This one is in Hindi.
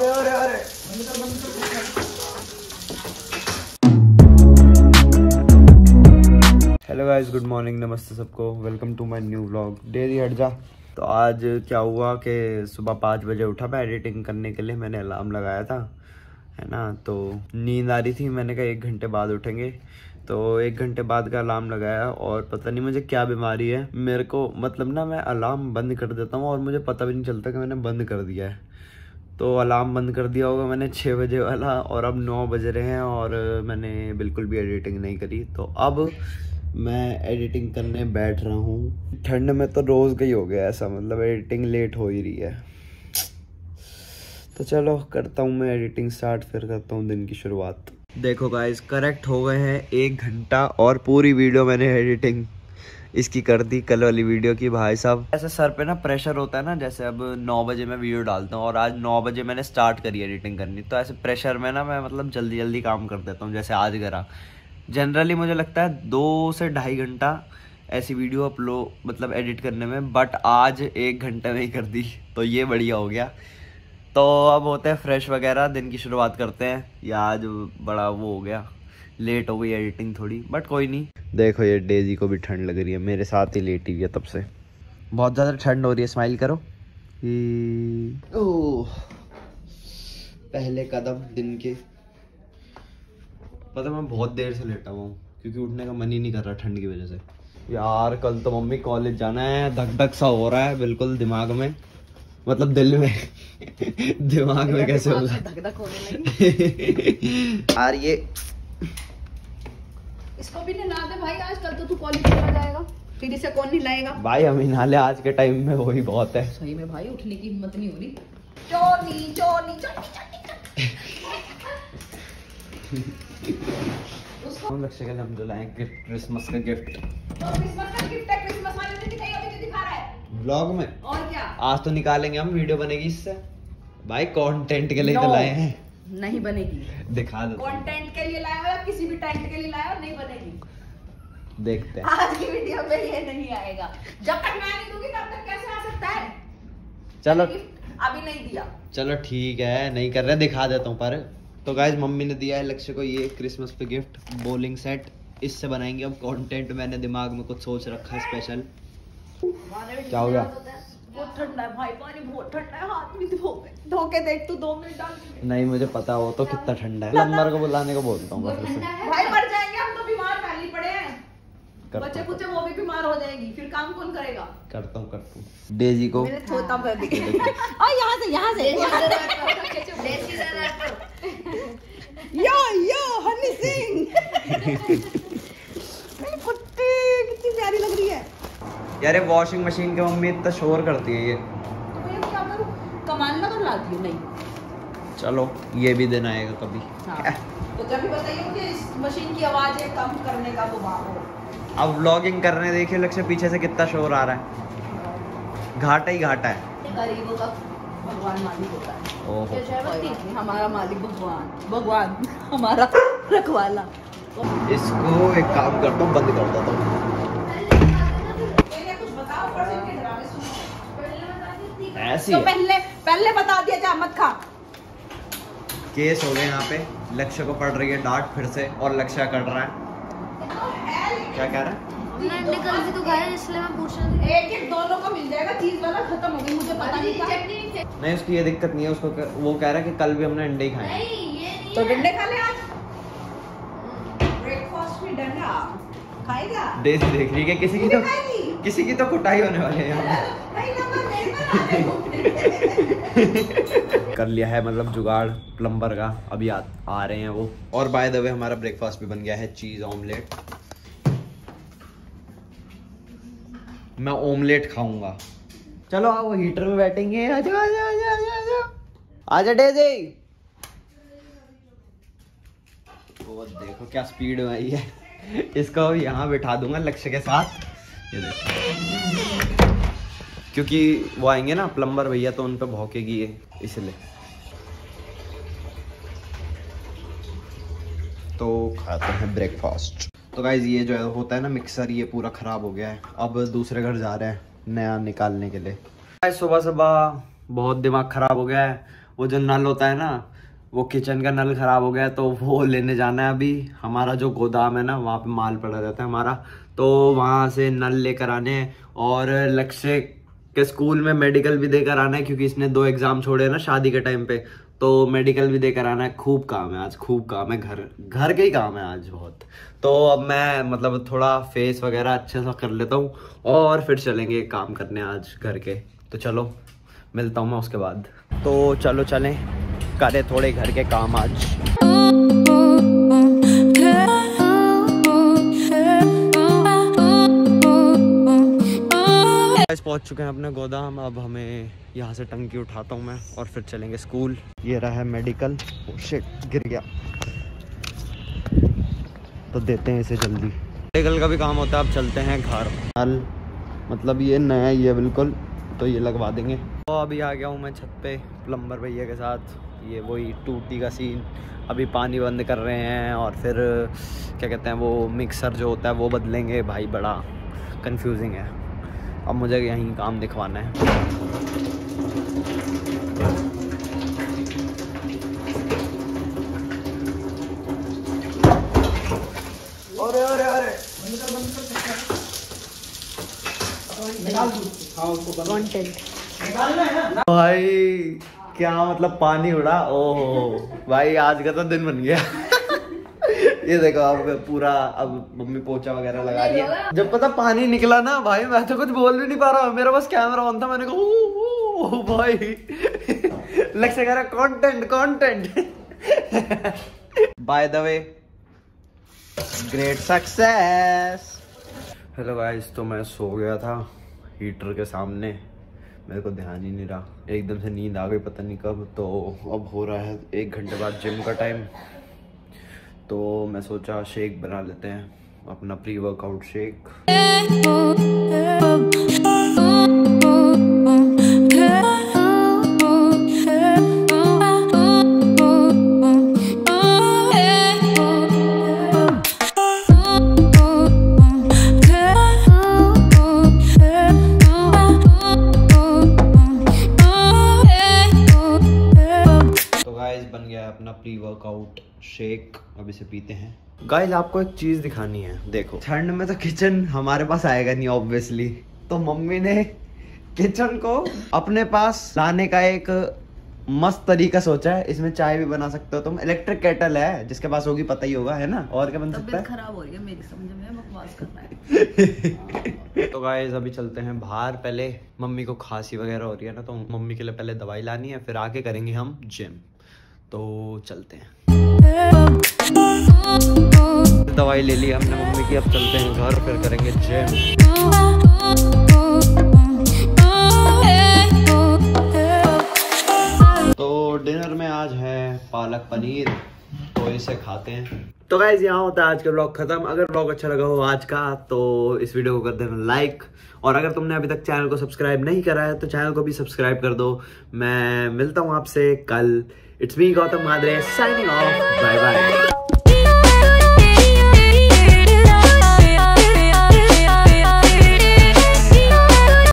अरे अरे अरे हेलो गाइस, गुड मॉर्निंग, नमस्ते सबको, welcome to my new vlog. Daily हट जा। तो आज क्या हुआ कि सुबह 5 बजे उठा मैं एडिटिंग करने के लिए। मैंने अलार्म लगाया था, है ना। तो नींद आ रही थी, मैंने कहा 1 घंटे बाद उठेंगे। तो 1 घंटे बाद का अलार्म लगाया और पता नहीं मुझे क्या बीमारी है। मेरे को मतलब ना, मैं अलार्म बंद कर देता हूँ और मुझे पता भी नहीं चलता कि मैंने बंद कर दिया है। तो अलार्म बंद कर दिया होगा मैंने 6 बजे वाला, और अब 9 बज रहे हैं और मैंने बिल्कुल भी एडिटिंग नहीं करी। तो अब मैं एडिटिंग करने बैठ रहा हूँ। ठंड में तो रोज़ का ही हो गया ऐसा, मतलब एडिटिंग लेट हो ही रही है। तो चलो करता हूँ मैं एडिटिंग स्टार्ट, फिर करता हूँ दिन की शुरुआत। देखो गाइस, करेक्ट हो गए हैं 1 घंटा और पूरी वीडियो मैंने एडिटिंग इसकी कर दी, कल वाली वीडियो की। भाई साहब, ऐसे सर पे ना प्रेशर होता है ना, जैसे अब 9 बजे मैं वीडियो डालता हूँ और आज 9 बजे मैंने स्टार्ट करी एडिटिंग करनी। तो ऐसे प्रेशर में ना मैं मतलब जल्दी जल्दी काम कर देता हूँ, जैसे आज करा। जनरली मुझे लगता है 2 से ढाई घंटा ऐसी वीडियो अपलोड मतलब एडिट करने में, बट आज 1 घंटे में ही कर दी, तो ये बढ़िया हो गया। तो अब होते हैं फ्रेश वगैरह, दिन की शुरुआत करते हैं। या आज बड़ा वो हो गया, लेट हो गई एडिटिंग थोड़ी, बट कोई नहीं। देखो ये डेजी को भी ठंड लग रही है, मेरे साथ ही लेटी हुई है तब से। बहुत ज़्यादा ठंड हो रही है, स्माइल करो। ओह, पहले कदम दिन के। पता मैं बहुत देर से लेटा हुआ हूँ क्योंकि उठने का मन ही नहीं कर रहा ठंड की वजह से। यार कल तो मम्मी कॉलेज जाना है, धक धक सा हो रहा है बिल्कुल दिमाग में, मतलब दिल में दिमाग में कैसे हो धक धक होने लगी। यार ये इसको भी नला दे भाई, आजकल तो तू कॉलेज चला जाएगा, फिर इसे कौन नहीं लाएगा भाई। हम ही नाले आज के टाइम में वही बहुत है। सही में भाई, उठने की हिम्मत नहीं हो रही। चोनी चोनी हम लक्ष्य के लिए हम जो लाए गिफ्ट, क्रिसमस का गिफ्ट। तो क्रिसमस का गिफ्ट है, क्रिसमस वाले दिन दिखाई, अभी तो दिखा रहा है व्लॉग में। और क्या, आज तो निकालेंगे हम, वीडियो बनेगी इससे भाई। कंटेंट के लिए तो लाए हैं। नहीं बनेगी, दिखा दो। कंटेंट के लिए लाया हो या किसी भी टेंट के लिए लाया हो, नहीं बनेगी। देखते हैं आज की वीडियो में ये नहीं आएगा। जब तक मैं नहीं दूंगी तब तक कैसे आ सकता है। चलो अभी नहीं दिया, चलो ठीक है, नहीं कर रहे, दिखा देता हूँ। पर तो गाइस, मम्मी ने दिया है लक्ष्य को ये क्रिसमस पे गिफ्ट, बॉलिंग सेट। इससे बनाएंगे अब कंटेंट। मैंने दिमाग में कुछ सोच रखा है स्पेशल। क्या हो गया? बहुत ठंडा है भाई, पानी बहुत ठंडा है, हाथ भी धो के देख तू 2 मिनट डाल। नहीं मुझे पता वो तो कितना ठंडा है। प्लम्बर को बुलाने को बोलता हूँ बस उसे। भाई मर जाएंगे हम तो, बीमार पहले पड़े हैं। बच्चे कुछ वो भी बीमार हो जाएंगी, फिर काम कौन करेगा। करता हूँ डेजी को छोटा कर दी। और यहाँ से यो हनी सिंह कुत्ती कितनी प्यारी लग रही है यार। ये वॉशिंग मशीन की मम्मी इतना शोर करती है ये। तो मैं क्या करूं, कमाल ना कर लाती हूं। नहीं चलो ये भी दिन आएगा कभी। हाँ। तो जब भी बताइए कि इस मशीन की आवाजें कम करने का दबाव हो। अब व्लॉगिंग करने देखिए लक्ष्य पीछे से कितना शोर आ रहा है। घाटा ही घाटा है। गरीबों का भगवान मालिक होता है। ओहो, हमारा मालिक भगवान हमारा रखवाला। इसको एक काम करता हूँ, बंद कर देता हूँ। ऐसी तो है। पहले बता दिया, जा मत खा। केस हो गए यहाँ पे। लक्ष्य को पड़ रही है डांट फिर से, और लक्ष्य कर रहा है। क्या कह रहा है? निकल तो गया, इसलिए मैं पूछ रही थी। एक दोनों को मिल जाएगा, चीज वाला खत्म हो गई, मुझे पता नहीं था। नहीं उसकी ये दिक्कत नहीं है उसको। वो कह रहा है कि कल भी हमने अंडे ही खाए। नहीं ये नहीं तो डंडे खा ले आज। ब्रेकफास्ट में डंडा खाएगा। देख रही है किसी की तो कुटाई होने वाली है यहाँ। कर लिया है मतलब जुगाड़ प्लम्बर का, अभी आ रहे हैं वो। और बाय द वे हमारा ब्रेकफास्ट भी बन गया है, चीज ऑमलेट। मैं ऑमलेट खाऊंगा। चलो आओ हीटर में बैठेंगे। आजा आजा आजा आजा आजा डेजी। वो देखो क्या स्पीड में आई है। इसको यहाँ बिठा दूंगा लक्ष्य के साथ। ये देखो, क्योंकि वो आएंगे ना प्लम्बर भैया, तो उन पे भौंकेगी ये, इसलिए। तो खाते हैं ब्रेकफास्ट। तो गाइज ये जो है होता है ना मिक्सर, ये पूरा खराब हो गया है। अब दूसरे घर जा रहे हैं नया निकालने के लिए। सुबह सुबह बहुत दिमाग खराब हो गया है वो जो नल होता है ना, वो किचन का नल खराब हो गया, तो वो लेने जाना है अभी। हमारा जो गोदाम है ना, वहाँ पे माल पड़ा रहता है हमारा, तो वहाँ से नल लेकर आने हैं। और लक्ष्य के स्कूल में मेडिकल भी देकर आना है, क्योंकि इसने 2 एग्जाम छोड़े ना शादी के टाइम पे, तो मेडिकल भी देकर आना है। खूब काम है आज, खूब काम है, घर के ही काम है आज बहुत। तो अब मैं मतलब थोड़ा फेस वगैरह अच्छे से कर लेता हूँ और फिर चलेंगे काम करने आज घर के। तो चलो मिलता हूँ मैं उसके बाद। तो चलो चलें, करें थोड़े घर के काम आज। पहुंच चुके हैं अपने गोदाम। अब हमें यहाँ से टंकी उठाता हूँ मैं और फिर चलेंगे स्कूल। ये रहा है मेडिकल। ओह शिट, गिर गया। तो देते हैं इसे जल्दी। मेडिकल का भी काम होता है। अब चलते हैं घर। नल मतलब ये नया ही है बिल्कुल, तो ये लगवा देंगे। तो अभी आ गया हूँ मैं छत पे प्लम्बर भैया के साथ। ये वही टूटी का सीन, अभी पानी बंद कर रहे हैं और फिर क्या कहते हैं वो मिक्सर जो होता है वो बदलेंगे। भाई बड़ा कंफ्यूजिंग है। अब मुझे यहीं काम दिखवाना है। अरे अरे अरे भाई क्या मतलब पानी उड़ा। ओहो भाई आज का तो दिन बन गया। ये देखो अब पूरा, अब मम्मी पोछा वगैरह लगा रही है। जब पता पानी निकला ना भाई, मैं तो कुछ बोल भी नहीं पा रहा। मेरा बस कैमरा ऑन था, मैंने कहा भाई लक्ष्य कह रहा content. By the way great success. Hello guys, तो मैं सो गया था हीटर के सामने, मेरे को ध्यान ही नहीं रहा, एकदम से नींद आ गई पता नहीं कब। तो अब हो रहा है 1 घंटे बाद जिम का टाइम, तो मैं सोचा शेक बना लेते हैं, अपना प्री वर्कआउट शेक। बन गया है अपना प्री वर्कआउट शेक, अब इसे पीते हैं। गाइस आपको एक चीज दिखानी है, देखो ठंड में तो किचन हमारे पास आएगा नहीं ऑब्वियसली, तो मम्मी ने किचन को अपने पास लाने का एक मस्त तरीका सोचा है। इसमें चाय भी बना सकते हो तुम, इलेक्ट्रिक केटल है, जिसके पास होगी पता ही होगा, है ना। और क्या बन सकता है। खराब हो रही है मेरी समझ में, बकवास कर रहा है। तो गाइस अभी चलते हैं बाहर। पहले मम्मी को खांसी वगैरह हो रही है ना, तो मम्मी के लिए पहले दवाई लानी है, फिर आके करेंगे हम जिम। तो चलते हैं। दवाई ले ली हमने मम्मी की, अब चलते हैं घर, फिर करेंगे जिम। तो डिनर में आज है पालक पनीर, तो इसे खाते हैं। तो गाइस यहाँ होता है आज का व्लॉग खत्म। अगर व्लॉग अच्छा लगा हो आज का, तो इस वीडियो को कर देना लाइक, और अगर तुमने अभी तक चैनल को सब्सक्राइब नहीं करा है तो चैनल को भी सब्सक्राइब कर दो। मैं मिलता हूँ आपसे कल। It's me Gautam Madre signing off, bye bye.